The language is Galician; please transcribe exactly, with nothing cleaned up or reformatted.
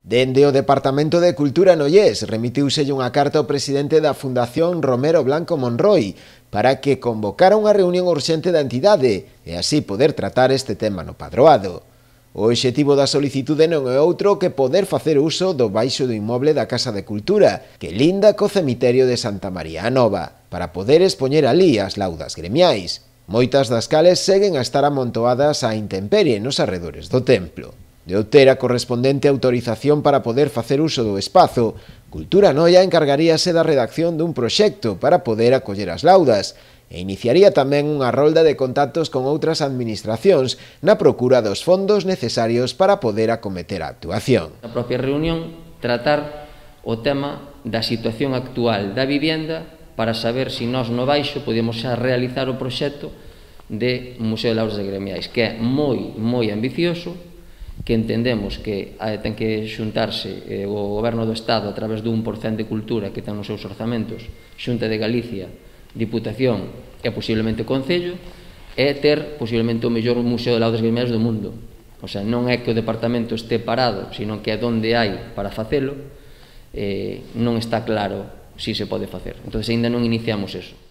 Dende o Departamento de Cultura no Lles remitiuselle unha carta ao presidente da Fundación Romero Blanco Monroy para que convocara unha reunión urxente da entidade e así poder tratar este tema no padroado. O obxectivo da solicitude non é outro que poder facer uso do baixo do inmoble da Casa de Cultura, que linda co cemiterio de Santa María a Nova, para poder expoñer alí as laudas gremiais, moitas das cales seguen a estar amontoadas á intemperie nos arredores do templo. De obter a correspondente autorización para poder facer uso do espazo, Cultura Noia encargaríase da redacción dun proxecto para poder acoller as laudas e iniciaría tamén unha rolda de contactos con outras administracións na procura dos fondos necesarios para poder acometer a actuación. Na propia reunión, tratar o tema da situación actual da vivenda para saber se nós no baixo podemos xa realizar o proxecto de Museo de Laudas Gremiais, que é moi, moi ambicioso, que entendemos que ten que xuntarse o Goberno do Estado a través do un por cento de cultura que ten nos seus orzamentos, Xunta de Galicia, Diputación e posiblemente Concello, e ter posiblemente o mellor Museo de Laudas Gremiais do mundo. O sea, non é que o Departamento este parado, sino que é onde hai para facelo, eh, non está claro si se pode facer. Entón, ainda non iniciamos eso.